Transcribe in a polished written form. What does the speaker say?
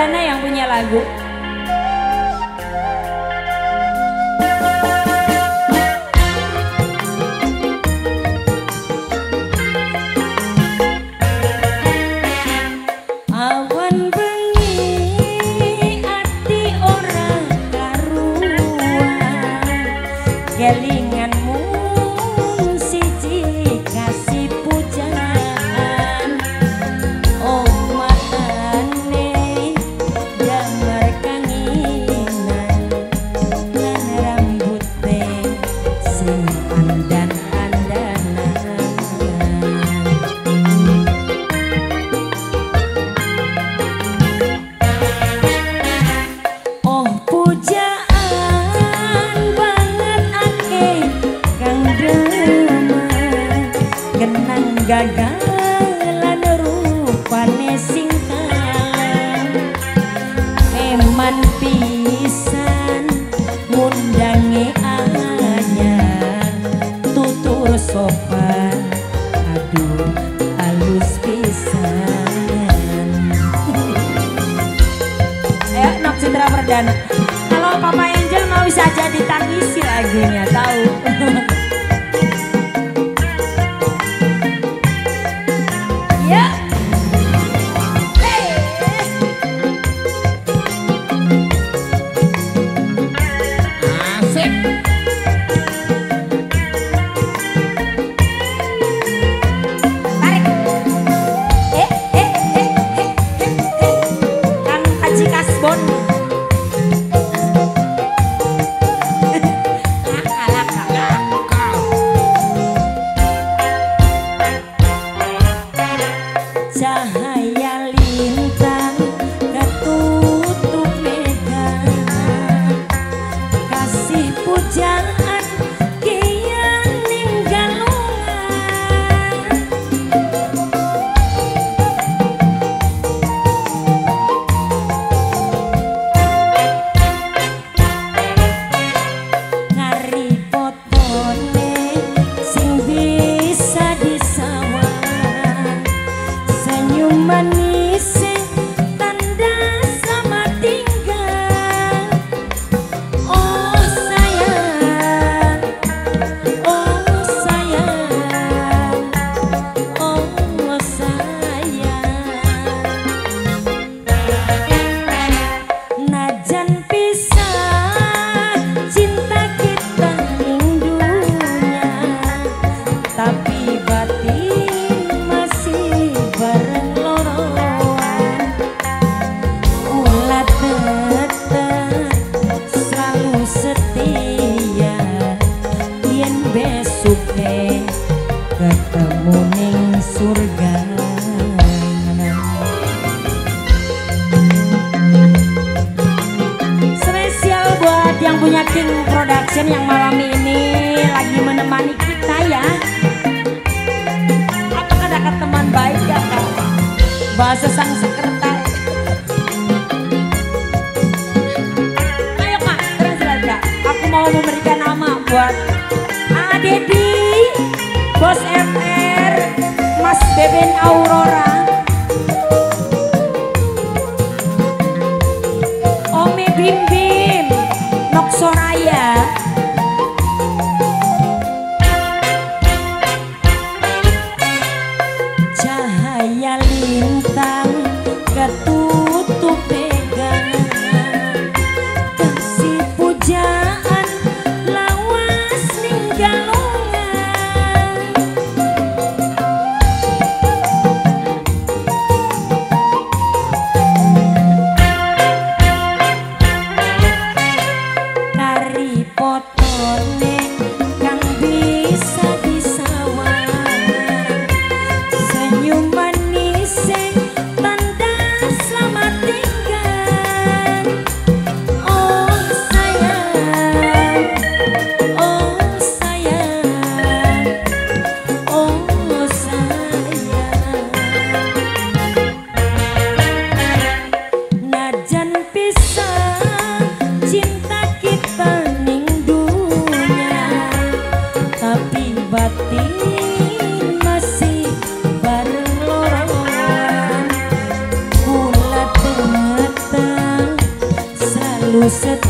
Perdana yang punya lagu. Awan bengi ati ora karuan, kelinganmu siji kasih pujaan. Oh matane damar kanginan, lan rambute sing andan-andanan. Oh pujaan banget ake kang demen, genang gagalan rupane singkang. Eman pisan ngundangi anyar, tutur sopan, aduh halus pisan. Ayo Nok Cindra Perdana. Kalau Papa Angel mau saja ditangisi lagunya, tahu? Ya. Asik. Tarik. Kang Haji Kasbon. Cahaya lintang ketutup medan, kasih pujaan kian ninggalungan. Ngari potone sing bisa disawang, senyum manis tanda selamat tinggal. Oh sayang, oh sayang, oh sayang. Najan pisah cinta kita ning dunia, tapi batin masih bareng loroan. Ulah tetep selalu setia, yen besok ketemu ning surga. Spesial buat yang punya King Production yang malam ini lagi menemani kita ya. Apakah ada teman baik ya Kak? Bahasa sang sekretaris. Ayo Kak, terus aja. Aku mau memberikan nama buat Dedi, Bos FR, Mas Beben Aurora, Ome Bim Bim, Nok Soraya. Cahaya lintang ketutup pegangan, kasih pujaan lawas ninggalungan. buset